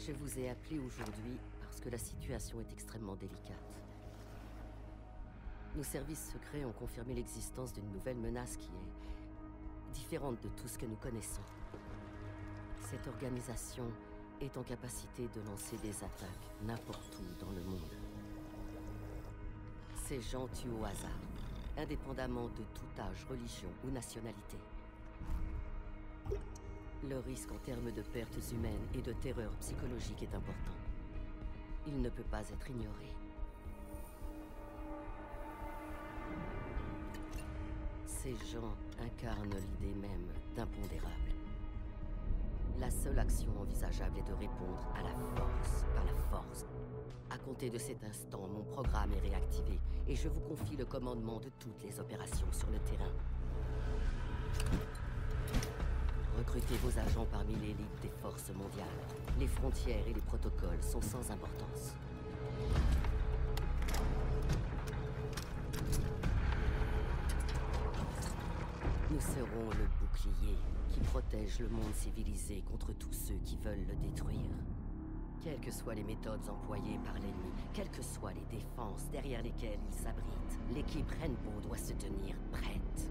Je vous ai appelé aujourd'hui parce que la situation est extrêmement délicate. Nos services secrets ont confirmé l'existence d'une nouvelle menace qui est différente de tout ce que nous connaissons. Cette organisation est en capacité de lancer des attaques n'importe où dans le monde. Ces gens tuent au hasard, indépendamment de tout âge, religion ou nationalité. Le risque en termes de pertes humaines et de terreur psychologique est important. Il ne peut pas être ignoré. Ces gens incarnent l'idée même d'impondérable. La seule action envisageable est de répondre à la force par la force. À compter de cet instant, mon programme est réactivé et je vous confie le commandement de toutes les opérations sur le terrain. Recrutez vos agents parmi l'élite des forces mondiales. Les frontières et les protocoles sont sans importance. Nous serons le bouclier qui protège le monde civilisé contre tous ceux qui veulent le détruire. Quelles que soient les méthodes employées par l'ennemi, quelles que soient les défenses derrière lesquelles il s'abrite, l'équipe Rainbow doit se tenir prête.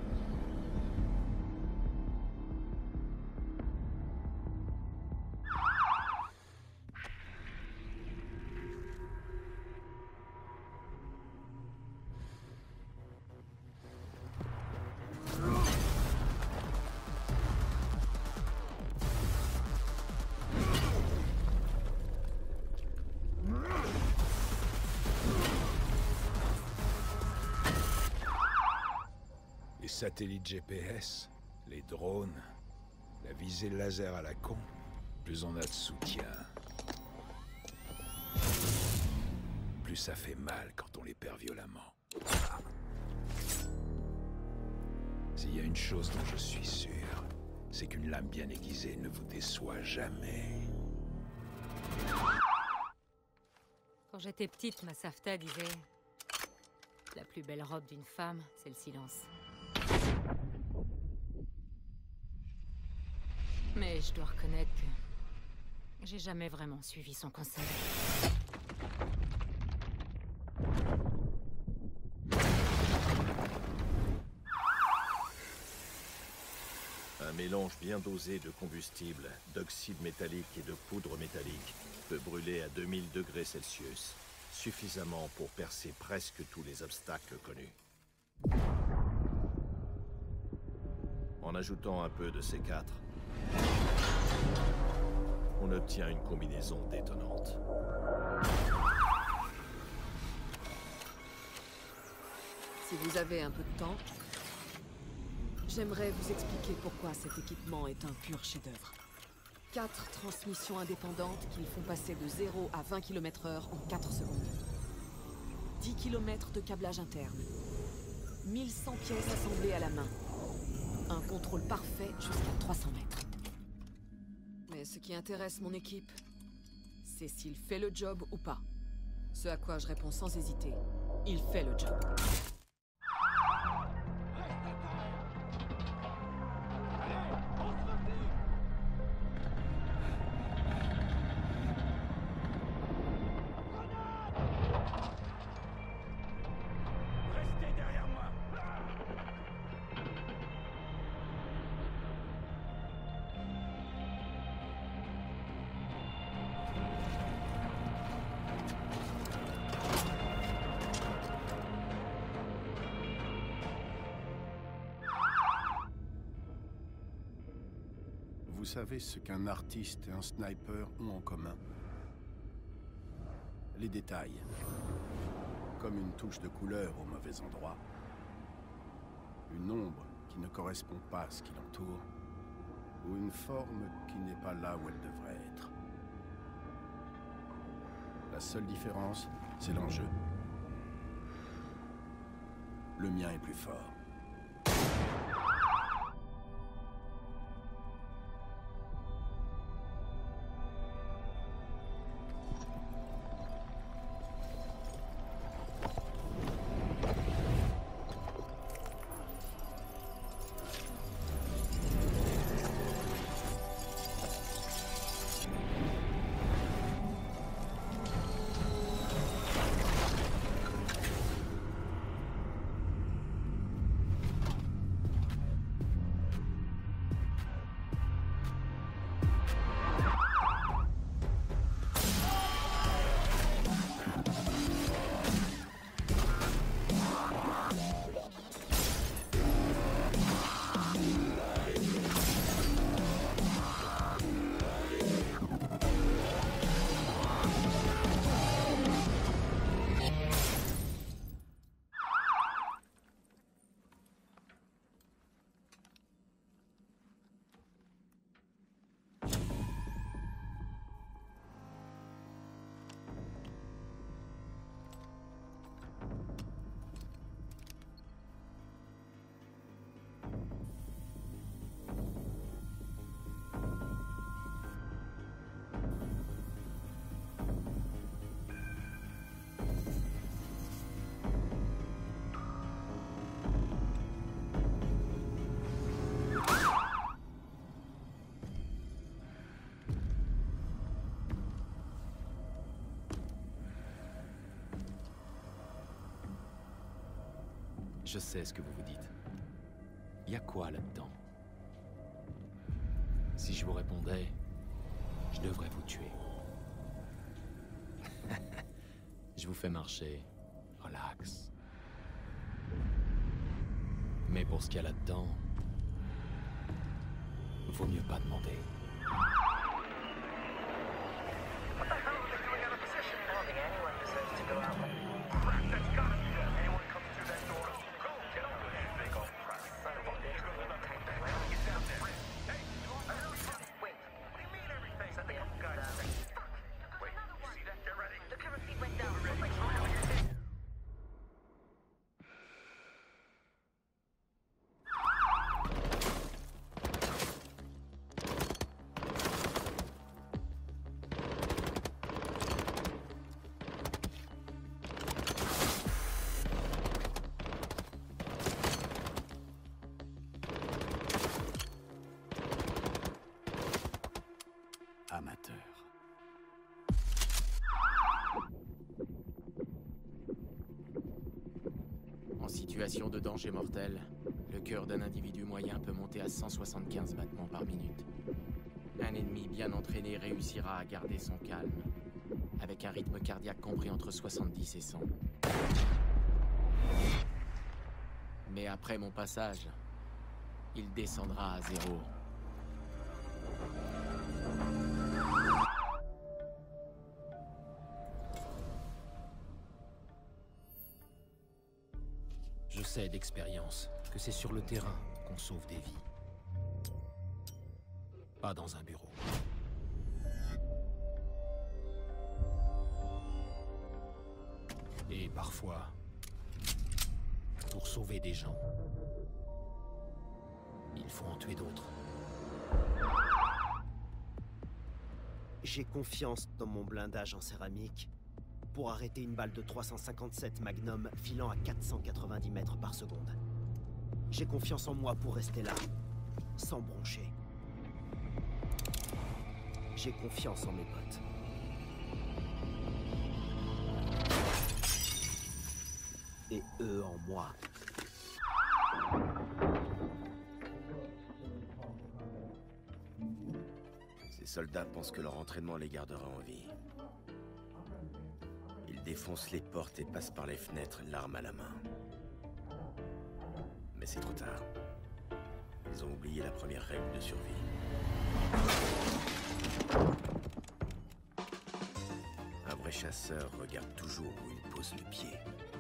Satellites GPS, les drones, la visée laser à la con, plus on a de soutien, plus ça fait mal quand on les perd violemment. S'il y a une chose dont je suis sûr, c'est qu'une lame bien aiguisée ne vous déçoit jamais. Quand j'étais petite, ma Safta disait... La plus belle robe d'une femme, c'est le silence. Mais je dois reconnaître que j'ai jamais vraiment suivi son conseil. Un mélange bien dosé de combustible, d'oxyde métallique et de poudre métallique peut brûler à 2000 degrés Celsius, suffisamment pour percer presque tous les obstacles connus. En ajoutant un peu de C4, on obtient une combinaison détonnante. Si vous avez un peu de temps, j'aimerais vous expliquer pourquoi cet équipement est un pur chef-d'œuvre. 4 transmissions indépendantes qui le font passer de 0 à 20 km/h en 4 secondes. 10 km de câblage interne. 1100 pièces assemblées à la main. Un contrôle parfait jusqu'à 300 mètres. Mais ce qui intéresse mon équipe, c'est s'il fait le job ou pas. Ce à quoi je réponds sans hésiter, il fait le job. Vous savez ce qu'un artiste et un sniper ont en commun? Les détails. Comme une touche de couleur au mauvais endroit. Une ombre qui ne correspond pas à ce qui l'entoure. Ou une forme qui n'est pas là où elle devrait être. La seule différence, c'est l'enjeu. Le mien est plus fort. Je sais ce que vous vous dites. Y a quoi là-dedans? Si je vous répondais, je devrais vous tuer. Je vous fais marcher. Relax. Mais pour ce qu'il y a là-dedans, vaut mieux pas demander. Amateur. En situation de danger mortel, le cœur d'un individu moyen peut monter à 175 battements par minute. Un ennemi bien entraîné réussira à garder son calme, avec un rythme cardiaque compris entre 70 et 100. Mais après mon passage, il descendra à 0. Je sais d'expérience que c'est sur le terrain qu'on sauve des vies. Pas dans un bureau. Et parfois, pour sauver des gens, il faut en tuer d'autres. J'ai confiance dans mon blindage en céramique pour arrêter une balle de 357 Magnum filant à 490 mètres par seconde. J'ai confiance en moi pour rester là, sans broncher. J'ai confiance en mes potes. Et eux en moi. Ces soldats pensent que leur entraînement les gardera en vie. Ils défoncent les portes et passent par les fenêtres, l'arme à la main. Mais c'est trop tard. Ils ont oublié la première règle de survie. Un vrai chasseur regarde toujours où il pose le pied.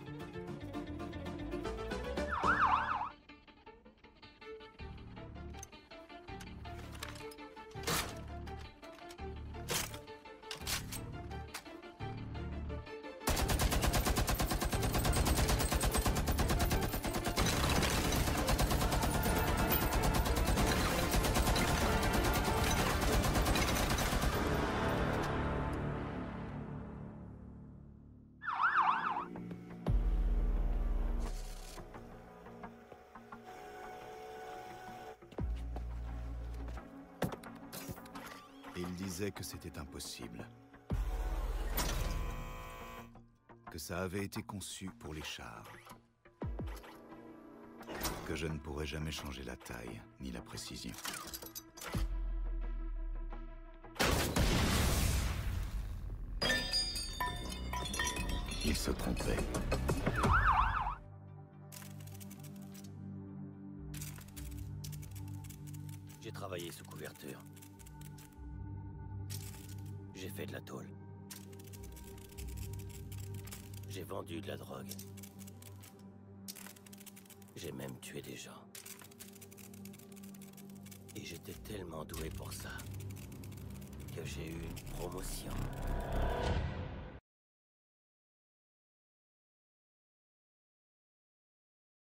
Il disait que c'était impossible. Que ça avait été conçu pour les chars. Que je ne pourrais jamais changer la taille, ni la précision. Il se trompait. J'ai travaillé sous couverture. J'ai fait de la tôle. J'ai vendu de la drogue. J'ai même tué des gens. Et j'étais tellement doué pour ça que j'ai eu une promotion.